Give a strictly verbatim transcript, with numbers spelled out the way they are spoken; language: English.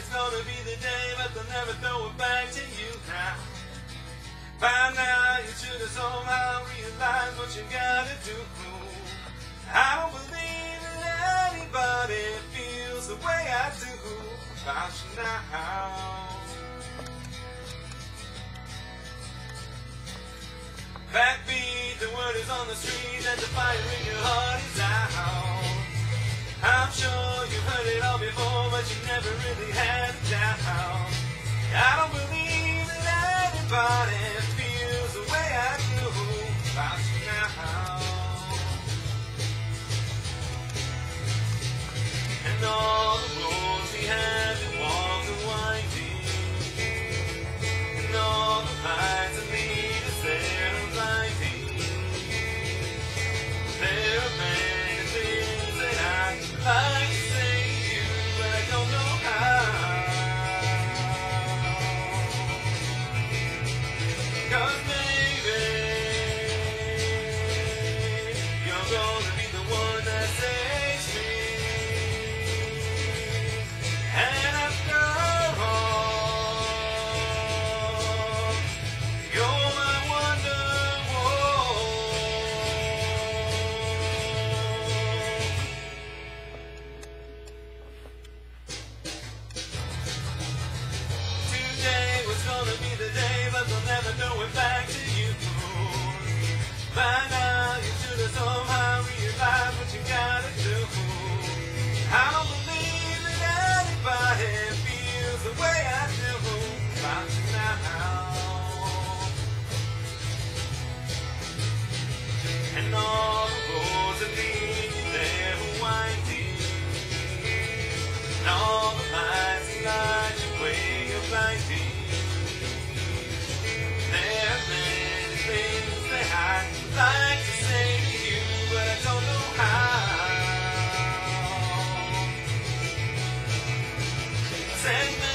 gonna be the day, but they'll never throw it back to you now. By now you should have somehow realized what you gotta do. I don't believe that anybody feels the way I do about you now. Backbeat, the word is on the street that the fire in your heart is out. I'm sure you've heard it all before, but you never really had it down. I don't believe that anybody feels the way I do about you now. And all the roads we had to walk are winding, and all the lights that lead us there are blinding. There are many things that I'd like to say to you, but I don't know how. 'Cause baby, you're gonna be the one that saves me. And after all, you're my Wonderwall. Today was gonna be the day, but they'll never throw it back to you. By now you should have somehow realized what you gotta do. I don't believe that anybody feels the way I do about you now. And all the roads that lead you there are winding, and all the lights that light your way are blinding. There are many things that I'd like to say to you, but I don't know how. Send